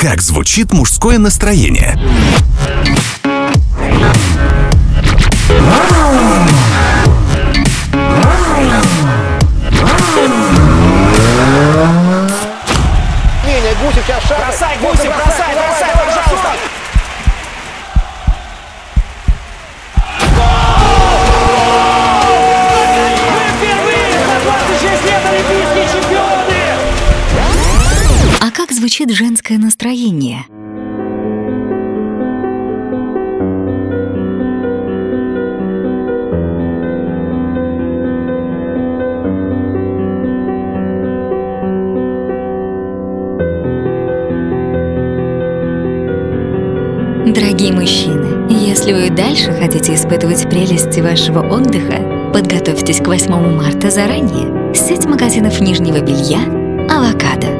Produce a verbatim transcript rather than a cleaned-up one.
Как звучит мужское настроение? Гусев сейчас шаг. Бросай, Гусев, бросай, бросай, пожалуйста. Мы впервые за двадцать шесть лет олимпийские чемпионы! А как звучит женское настроение? Дорогие мужчины, если вы дальше хотите испытывать прелести вашего отдыха, подготовьтесь к восьмому марта заранее. Сеть магазинов нижнего белья «Авокадо».